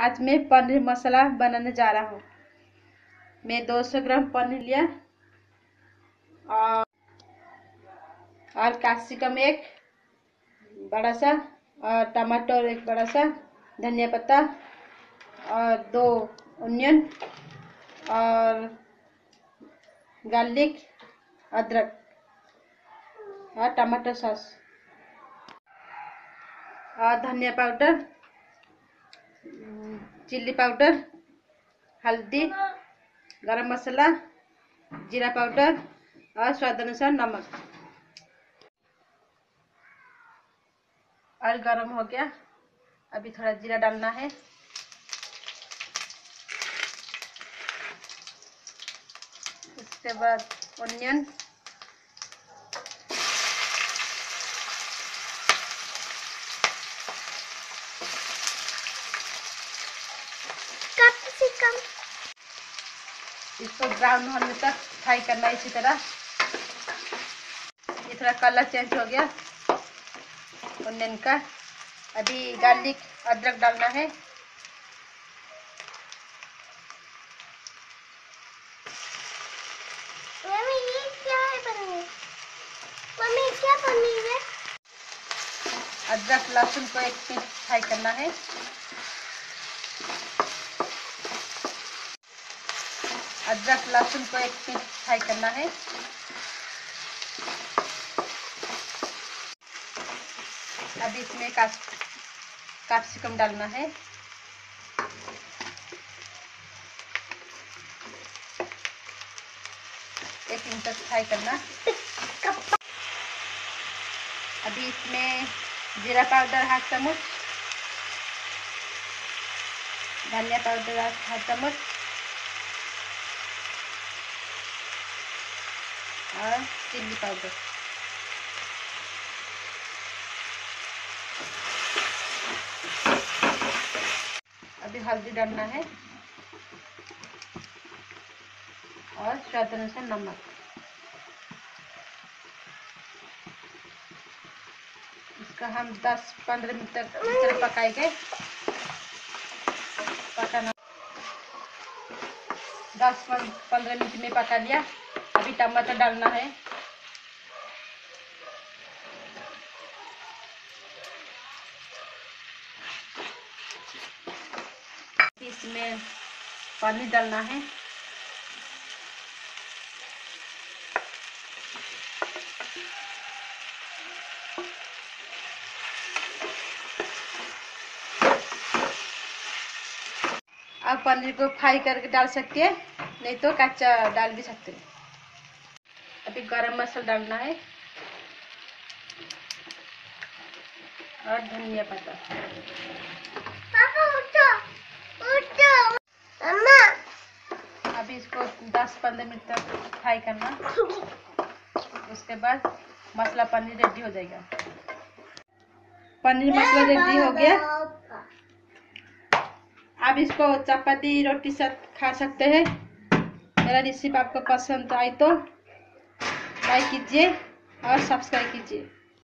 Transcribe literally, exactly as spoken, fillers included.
आज मैं पनीर मसाला बनाने जा रहा हूँ। मैं दो सौ ग्राम पनीर लिया और, और कैप्सिकम एक बड़ा सा और टमाटर एक बड़ा सा, धनिया पत्ता और दो ऑनियन और गार्लिक, अदरक और टमाटर सॉस और धनिया पाउडर, चिल्ली पाउडर, हल्दी, गरम मसाला, जीरा पाउडर और स्वाद अनुसार नमक। और गरम हो गया, अभी थोड़ा जीरा डालना है। उसके बाद ऑनियन, कैप्सिकम, इसको ब्राउन होने तक फ्राई करना है। इसी तरह ये थोड़ा कलर चेंज हो गया ऑनियन का। अभी गार्लिक, अदरक डालना है। मम्मी ये क्या है पनीर? मम्मी क्या पनीर है? अदरक लहसुन को एक मिनट फ्राई करना है। अदरक लहसुन को एक मिनट फ्राई करना है। अभी इसमें कैप्सिकम डालना है। एक मिनट तक फ्राई करना। अभी इसमें जीरा पाउडर हाफ चम्मच, धनिया पाउडर हाफ चम्मच और चिल्ली पाउडर। अभी हल्दी डालना है और स्वाद अनुसार नमक। इसका हम दस पंद्रह मिनट तक इस तरह पकाएंगे। पकाना दस पंद्रह मिनट में पका लिया। अभी टमाटर डालना है। इसमें पानी डालना है। आप पनीर को फ्राई करके डाल सकते हैं, नहीं तो कच्चा डाल भी सकते हैं। अभी गरम मसाला डालना है और धनिया पत्ता। पापा उठो, उठो। मम्मा, अभी इसको दस पंद्रह मिनट तक फ्राई करना। उसके बाद मसाला पनीर रेडी हो जाएगा। पनीर मसाला रेडी हो गया। आप इसको चपाती रोटी साथ खा सकते हैं। मेरा रेसिपी आपको पसंद आई तो लाइक कीजिए और सब्सक्राइब कीजिए।